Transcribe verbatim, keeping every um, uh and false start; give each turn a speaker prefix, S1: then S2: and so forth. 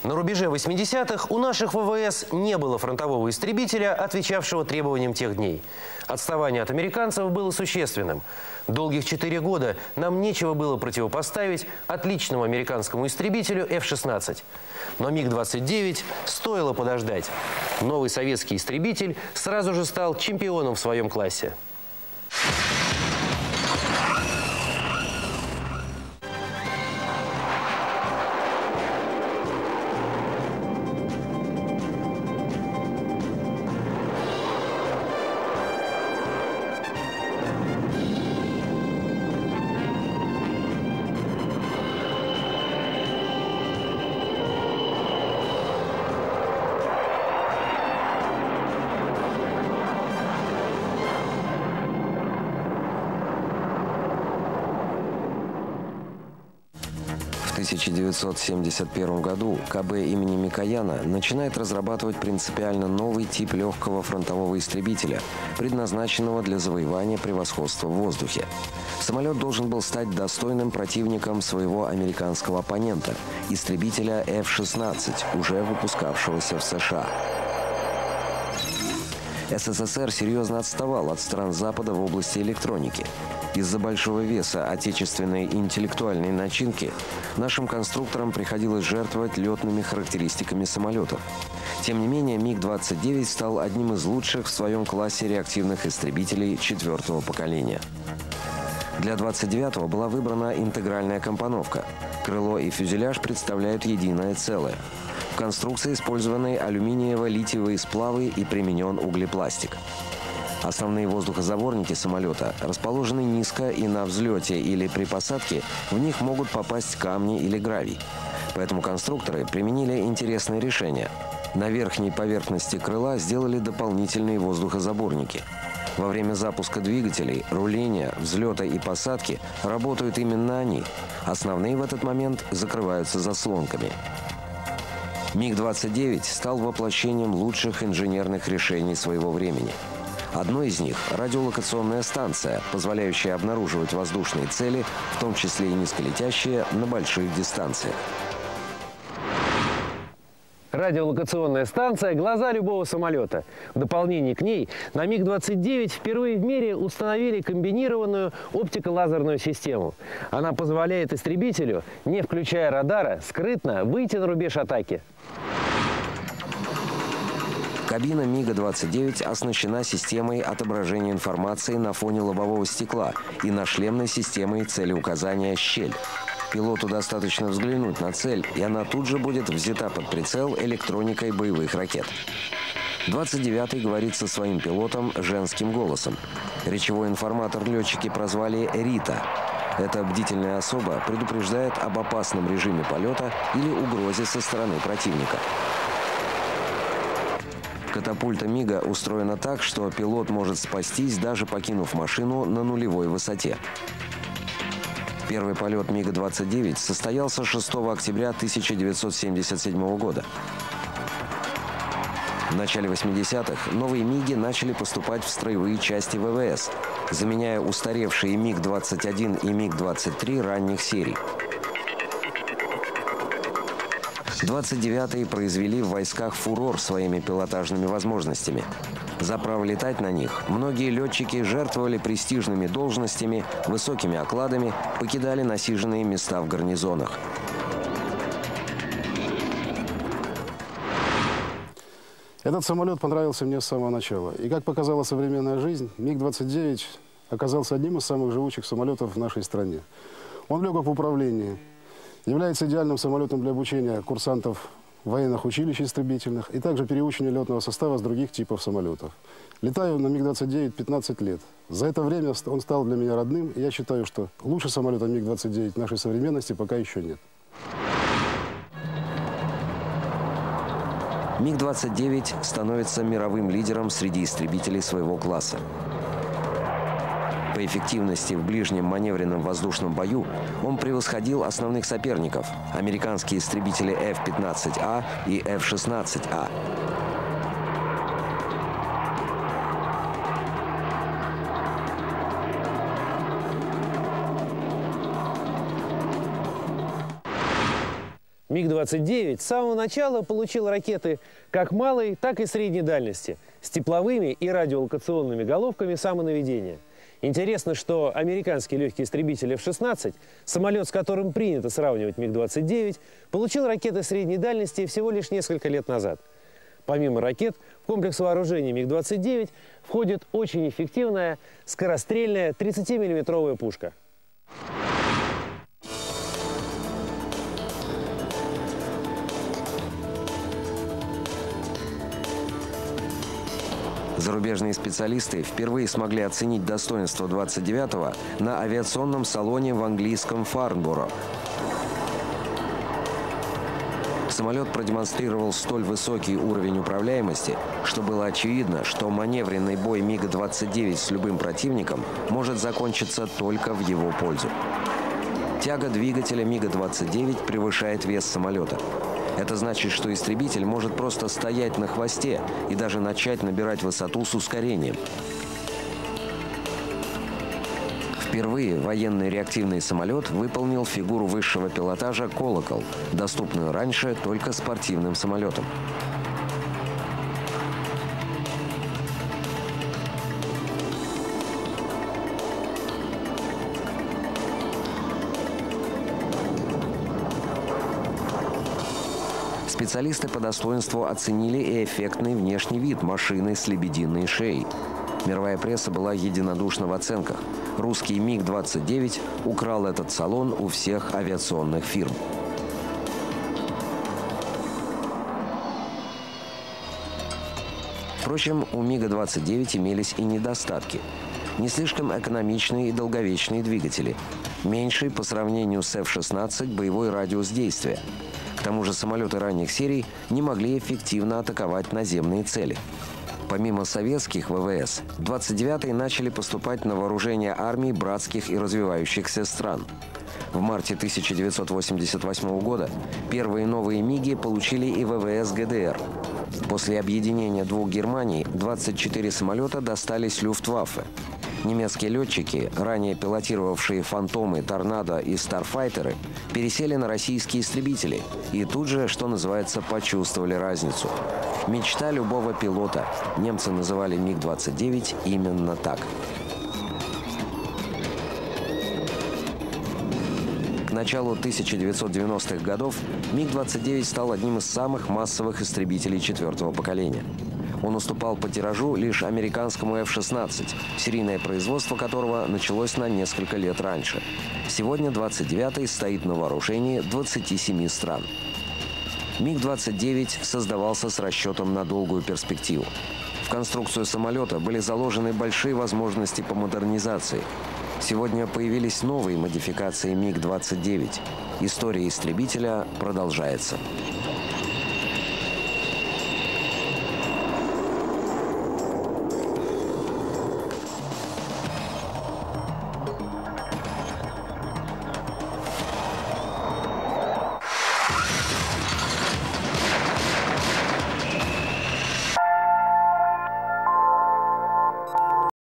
S1: На рубеже восьмидесятых у наших ВВС не было фронтового истребителя, отвечавшего требованиям тех дней. Отставание от американцев было существенным. Долгих четыре года нам нечего было противопоставить отличному американскому истребителю эф шестнадцать. Но миг двадцать девять стоило подождать. Новый советский истребитель сразу же стал чемпионом в своем классе.
S2: В тысяча девятьсот семьдесят первом году ка бэ имени Микояна начинает разрабатывать принципиально новый тип легкого фронтового истребителя, предназначенного для завоевания превосходства в воздухе. Самолет должен был стать достойным противником своего американского оппонента – истребителя эф шестнадцать, уже выпускавшегося в США. эс эс эс эр серьезно отставал от стран Запада в области электроники. Из-за большого веса отечественной интеллектуальной начинки нашим конструкторам приходилось жертвовать летными характеристиками самолетов. Тем не менее, миг двадцать девять стал одним из лучших в своем классе реактивных истребителей четвертого поколения. Для двадцать девятого была выбрана интегральная компоновка. Крыло и фюзеляж представляют единое целое. В конструкции использованы алюминиево-литиевые сплавы и применен углепластик. Основные воздухозаборники самолета расположены низко, и на взлете или при посадке в них могут попасть камни или гравий. Поэтому конструкторы применили интересное решение. На верхней поверхности крыла сделали дополнительные воздухозаборники. Во время запуска двигателей, руления, взлета и посадки работают именно они. Основные в этот момент закрываются заслонками. миг двадцать девять стал воплощением лучших инженерных решений своего времени. Одно из них – радиолокационная станция, позволяющая обнаруживать воздушные цели, в том числе и низколетящие, на больших дистанциях.
S1: Радиолокационная станция – глаза любого самолета. В дополнение к ней на миг двадцать девять впервые в мире установили комбинированную оптико-лазерную систему. Она позволяет истребителю, не включая радара, скрытно выйти на рубеж атаки.
S2: Кабина мига двадцать девять оснащена системой отображения информации на фоне лобового стекла и нашлемной системой целеуказания «Щель». Пилоту достаточно взглянуть на цель, и она тут же будет взята под прицел электроникой боевых ракет. двадцать девятый говорит со своим пилотом женским голосом. Речевой информатор летчики прозвали «Рита». Эта бдительная особа предупреждает об опасном режиме полета или угрозе со стороны противника. Катапульта мига устроена так, что пилот может спастись, даже покинув машину на нулевой высоте. Первый полет мига двадцать девять состоялся шестого октября тысяча девятьсот семьдесят седьмого года. В начале восьмидесятых новые миги начали поступать в строевые части вэ вэ эс, заменяя устаревшие миг двадцать один и миг двадцать три ранних серий. двадцать девятые произвели в войсках фурор своими пилотажными возможностями. За право летать на них многие летчики жертвовали престижными должностями, высокими окладами, покидали насиженные места в гарнизонах.
S3: Этот самолет понравился мне с самого начала. И, как показала современная жизнь, миг двадцать девять оказался одним из самых живучих самолетов в нашей стране. Он легок в управлении, является идеальным самолетом для обучения курсантов военных училищ истребительных и также переучения летного состава с других типов самолетов. Летаю на миг двадцать девять пятнадцать лет. За это время он стал для меня родным, и я считаю, что лучше самолета миг двадцать девять нашей современности пока еще нет.
S2: миг двадцать девять становится мировым лидером среди истребителей своего класса. По эффективности в ближнем маневренном воздушном бою он превосходил основных соперников – американские истребители эф пятнадцать а и эф шестнадцать а.
S1: МиГ двадцать девять с самого начала получил ракеты как малой, так и средней дальности с тепловыми и радиолокационными головками самонаведения. Интересно, что американский легкий истребитель эф шестнадцать, самолет, с которым принято сравнивать МиГ двадцать девять, получил ракеты средней дальности всего лишь несколько лет назад. Помимо ракет, в комплекс вооружений МиГ двадцать девять входит очень эффективная скорострельная тридцатимиллиметровая пушка.
S2: Зарубежные специалисты впервые смогли оценить достоинство двадцать девятого на авиационном салоне в английском Фарнборо. Самолет продемонстрировал столь высокий уровень управляемости, что было очевидно, что маневренный бой МиГа двадцать девять с любым противником может закончиться только в его пользу. Тяга двигателя МиГа двадцать девять превышает вес самолета. Это значит, что истребитель может просто стоять на хвосте и даже начать набирать высоту с ускорением. Впервые военный реактивный самолет выполнил фигуру высшего пилотажа «Колокол», доступную раньше только спортивным самолетам. Специалисты по достоинству оценили и эффектный внешний вид машины с лебединой шеей. Мировая пресса была единодушна в оценках. Русский МиГ двадцать девять украл этот салон у всех авиационных фирм. Впрочем, у МиГа двадцать девять имелись и недостатки. Не слишком экономичные и долговечные двигатели. Меньший по сравнению с эф шестнадцать боевой радиус действия. К тому же самолеты ранних серий не могли эффективно атаковать наземные цели. Помимо советских ВВС, двадцать девятые начали поступать на вооружение армий братских и развивающихся стран. В марте тысяча девятьсот восемьдесят восьмого года первые новые МиГи получили и ВВС ГДР. После объединения двух Германий двадцать четыре самолета достались Люфтваффе. Немецкие летчики, ранее пилотировавшие «Фантомы», «Торнадо» и «Старфайтеры», пересели на российские истребители и тут же, что называется, почувствовали разницу. Мечта любого пилота. Немцы называли МиГ двадцать девять именно так. К началу тысяча девятьсот девяностых годов МиГ двадцать девять стал одним из самых массовых истребителей четвертого поколения. Он уступал по тиражу лишь американскому эф шестнадцать, серийное производство которого началось на несколько лет раньше. Сегодня двадцать девятый стоит на вооружении двадцати семи стран. МиГ двадцать девять создавался с расчетом на долгую перспективу. В конструкцию самолета были заложены большие возможности по модернизации. Сегодня появились новые модификации МиГ двадцать девять. История истребителя продолжается.